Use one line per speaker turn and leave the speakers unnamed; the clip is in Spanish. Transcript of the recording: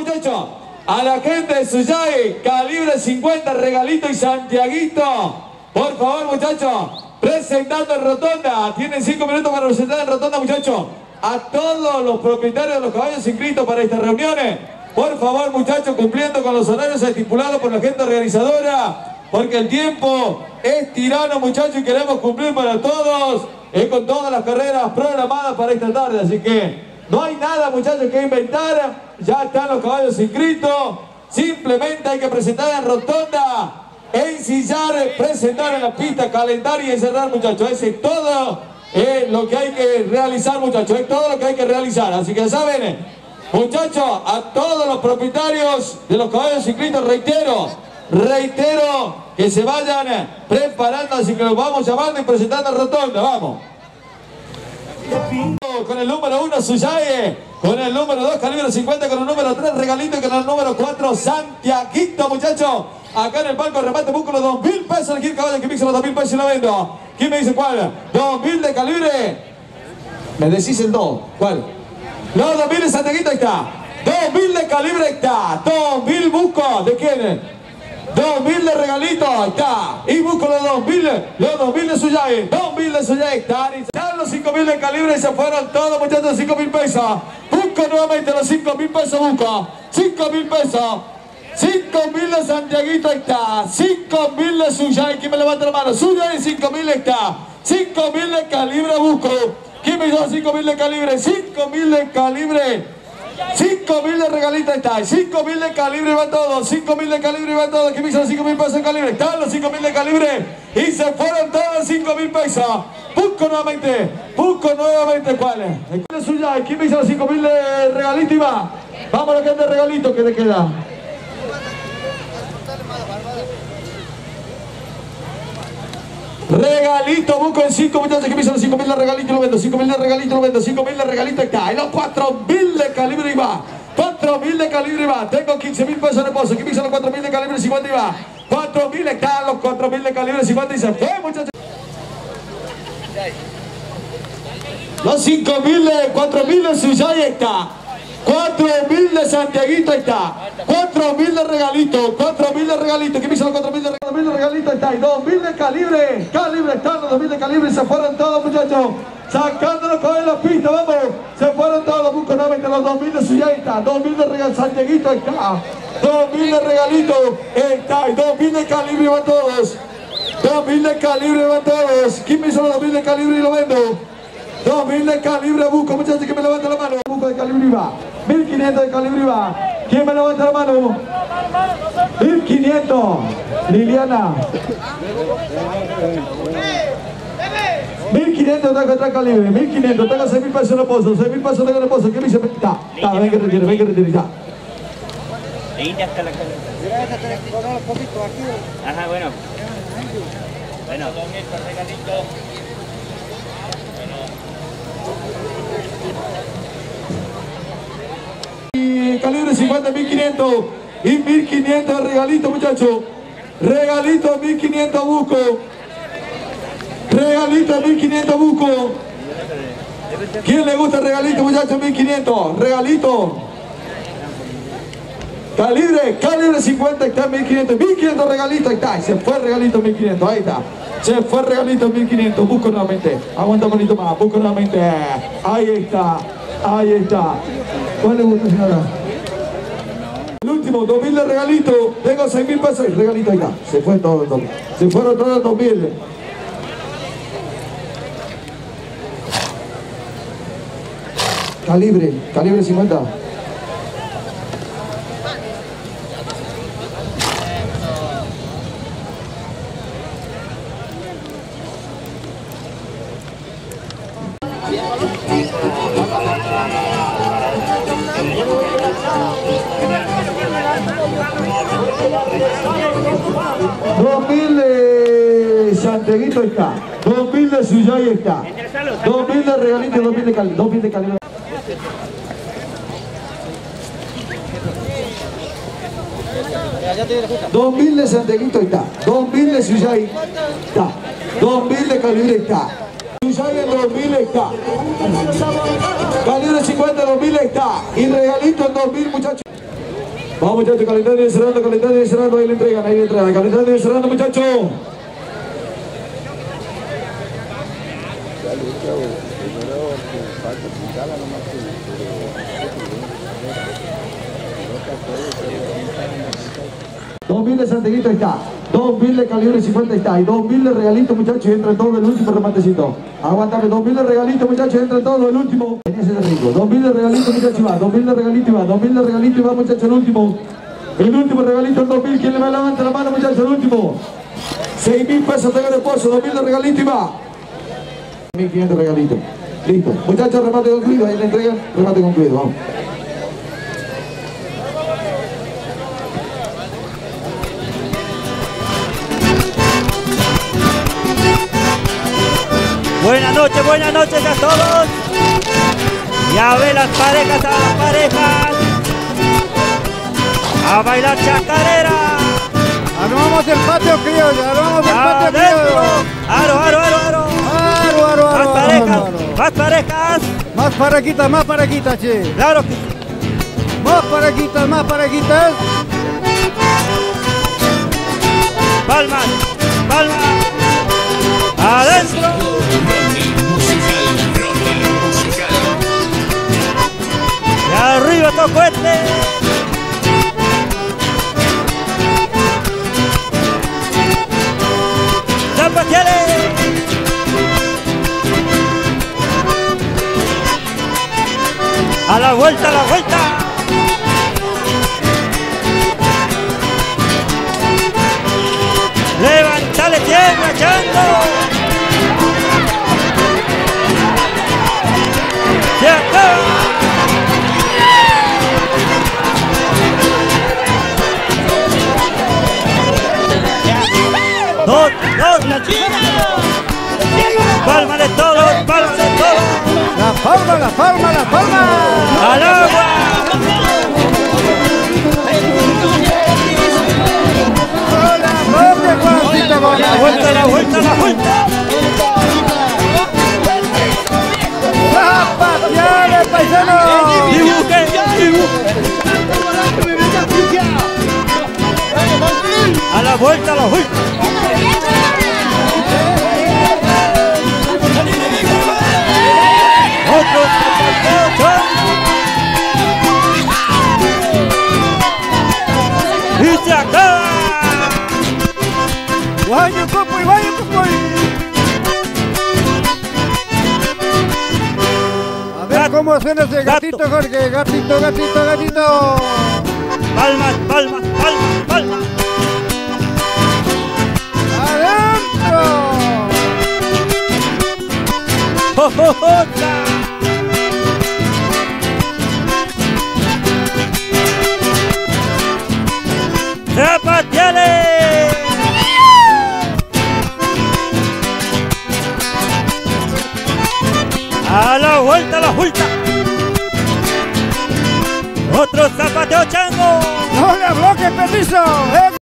muchachos. A la gente de Suyay, calibre 50, regalito y Santiaguito. Por favor, muchachos, presentando en rotonda. Tienen 5 minutos para presentar en rotonda, muchachos. A todos los propietarios de los caballos inscritos para estas reuniones. Por favor, muchachos, cumpliendo con los horarios estipulados por la gente organizadora. Porque el tiempo es tirano, muchachos, y queremos cumplir para todos. Con todas las carreras programadas para esta tarde. Así que no hay nada, muchachos, que inventar. Ya están los caballos inscritos. Simplemente hay que presentar en rotonda, ensillar, presentar en la pista, calentar y encerrar, muchachos. Ese es todo lo que hay que realizar, muchachos. Es todo lo que hay que realizar. Así que ya saben, muchachos, a todos los propietarios de los caballos inscritos, reitero que se vayan preparando, así que los vamos llamando y presentando en rotonda. Vamos. Con el número 1 Suyay, con el número 2 calibre 50, con el número 3 Regalito y con el número 4 Santiaguito, muchachos. Acá en el palco de remate busco los 2.000 pesos. Elegir caballo que pixe los 2.000 pesos y lo vendo. ¿Quién me dice cuál? 2.000 de calibre. Me decís el 2. ¿Cuál? No, 2.000 de Santiaguito, ahí está. 2.000 de calibre, ahí está. 2.000 busco. ¿De quién? 2.000 de Regalito, ahí está. Y busco los 2.000 de Suyay. 2.000 de Suyay, están los 5.000 de calibre y se fueron todos, muchachos, 5.000 pesos. Busco nuevamente los 5.000 pesos, busco. 5.000 pesos. 5.000 de Santiaguito, ahí está. 5.000 de Suyay. ¿Quién me levanta la mano? Suyay, 5.000 está. 5.000 de calibre, busco. ¿Quién me dio 5.000 de calibre? 5.000 de calibre. 5.000 de Regalito, ahí está. 5.000 de calibre van todos. 5.000 de calibre van todos. ¿Quién me hizo los 5.000 pesos de calibre? Están los 5.000 de calibre. Y se fueron todos 5.000 pesos. Busco nuevamente. ¿Cuál es? ¿Cuál es Suyay? ¿Quién me hizo los 5.000 de Regalito y va? Vamos a que es de Regalito que te queda. Regalito, busco en 5, muchachos, que me hizo los 5.000 de Regalito y lo vendo. 5.000 de Regalito, lo vendo. 5.000 de Regalito, está. Y los 4.000 de calibre y va. 4.000 de calibre y va. Tengo 15.000 pesos en reposo. ¿Qué me hizo los 4.000 de calibre 50 y va? 4.000 están los 4.000 de calibre 50 y se fue, muchachos. Los 4.000 de Suyay está. 4.000 de Santiaguito, ahí está. 4.000 de Regalito. 4.000 de Regalito. ¿Qué me hizo los 4.000 de Regalito? 4.000 de Regalito, ahí está. Y 2.000 de calibre. Calibre están los 2.000 de calibre y se fueron todos, muchachos. Sacándolos con la pista, vamos. Se fueron todos. Busco nuevamente los 2.000 de Suyay, ahí está. 2.000 de Santiaguito, ahí está. 2.000 de Regalito, está. Y 2.000 de calibre van todos. 2.000 de calibre van todos. ¿Quién me hizo los 2.000 de calibre y lo vendo? 2.000 de calibre busco, muchachos, que me levanta la mano. Busco de calibre y va. 1.500 de calibre y va. ¿Quién me levanta la mano? 1.500. Liliana. 1.500 tengo otra calibre. 1.500. Tengo 6.000 pesos en el pozo. 6.000 pesos tengo en el pozo. ¿Qué me dice? Está. Ven que retire, ya.
Ahí ya está la calibre. Ajá, bueno. Bueno, 2.000 por Regalito.
Y calibre 50, 1.500 y 1.500 de Regalito, muchachos. Regalito 1.500 busco. Regalito 1.500 busco. ¿Quién le gusta el Regalito, muchachos? 1.500. Regalito. Calibre 50 está 1.500. 1.500 Regalito, ahí está. Se fue Regalito 1.500, ahí está. Se fue Regalito 1.500. Busco nuevamente. Aguanta un poquito más. Busco nuevamente. Ahí está. ¿Cuál le gusta, señora? El último, 2.000 de Regalito. Tengo 6.000 pesos. Regalito, ahí está. Se fue todo. Se fueron todos los 2.000. Calibre 50. Santiaguito está, 2.000 de Suyay está, 2.000 de Regalito y 2.000 de calibre. $2.000 de Santiaguito está, 2.000 de Suyay está, 2.000 de calibre está, Suyay en 2.000 está, calibre 50 2.000 está, y Regalito en 2.000, muchachos. Vamos muchachos, calendario cerrando, ahí le entregan, calendario cerrando muchachos. $2.000 de Santiaguito, ahí está. $2.000 de calibre 50, está. Y $2.000 de regalito, muchachos, y entra en todo el último rematecito. Aguantame, $2.000 de regalito, muchachos, entra en todo el último. Ese es rico. $2.000 de regalito, muchachos, va. $2.000 de regalito y va. $2.000 de regalito y va, muchachos, el último. El último regalito, el 2.000. ¿Quién le va a levantar la mano, muchachos, el último? $6.000 tengo de pozo, $2.000 de regalito y va. 1.500 regalitos. Listo. Muchachos, remate concluido. Ahí le entregan, remate concluido. Vamos.
Buenas noches a todos. Ya ve las parejas a las parejas. A bailar chacarera.
Armamos el patio criollo, armamos el patio criollo.
Aro. Más parejas, más parejas.
Más parejitas, che.
Claro que sí.
Más parejitas.
Palmas. Adentro. Y arriba tocó este. Zapatiales. A la vuelta. Levántale tierra, Chango. Se acaba. Dos. Pálmale todo.
La palma.
Al agua. La vuelta.
¡Zapatiales, paisanos!
Dibuje. A la vuelta. Otro zapateo. Y se acaba.
¡Guayo, copo! A ver cómo suena ese gatito, Jorge. Gatito.
Palmas.
¡Adentro!
¡Jojota! ¡Zapatiales! A la vuelta. Otro zapateo, Chango.
¡No le bloques, petizo!